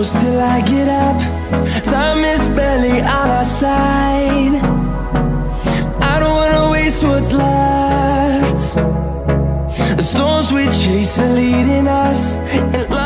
close till I get up. Time is barely on our side. I don't wanna waste what's left. The storms we chase are leading us, and